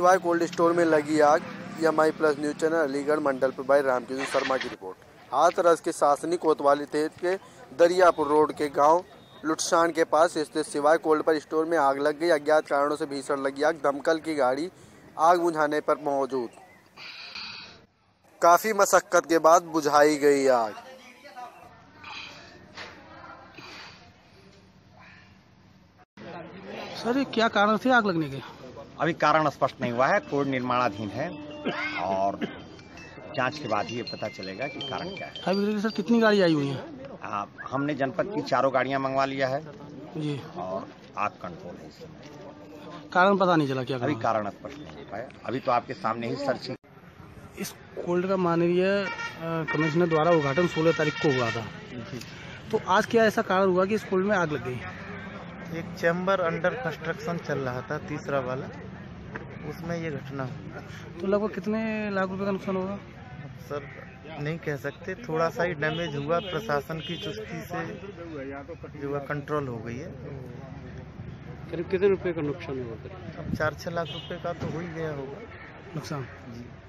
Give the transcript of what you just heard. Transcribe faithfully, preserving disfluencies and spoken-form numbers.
सिवाय cold store में लगी आग। M I plus news channel Aligarh मंडल पर भाई रामकिशोर शर्मा की रिपोर्ट। हाथरस के शासनी कोतवाली तहत के दरियापुर रोड के गांव लुटसान के पास स्थित सिवाय कोल्ड पर स्टोर में आग लग गई। अज्ञात कारणों से भीषण लगी आग। दमकल की गाड़ी आग बुझाने पर मौजूद, काफी मशक्कत के बाद बुझाई गई आग। सर ये क्या कारण थे आग लगने के? अभी कारण स्पष्ट नहीं हुआ है, कोड निर्माणाधीन है और जांच के बाद ही ये पता चलेगा कि कारण क्या है। अभी सर कितनी गाड़ी आई हुई है? आ, हमने जनपद की चारों गाड़ियां मंगवा लिया है जी और आग कंट्रोल है। इस समय कारण पता नहीं चला क्या अभी कारण स्पष्ट नहीं हो पाया। अभी तो आपके सामने ही सर्चिंग। इस कोल्ड का माननीय कमिश्नर द्वारा उद्घाटन सोलह तारीख को हुआ था, तो आज क्या ऐसा कारण हुआ कि इस कोल्ड में आग लग गई? एक चैम्बर अंडर कंस्ट्रक्शन चल रहा था, तीसरा वाला, उसमें ये घटना हुई। तो लगभग कितने लाख रुपए का नुकसान होगा? सर नहीं कह सकते, थोड़ा सा ही डैमेज हुआ। प्रशासन की चुस्ती से जो है कंट्रोल हो गई है। करीब कितने रुपए का नुकसान हुआ? अब चार छह लाख रुपए का तो हो ही गया होगा नुकसान। जी।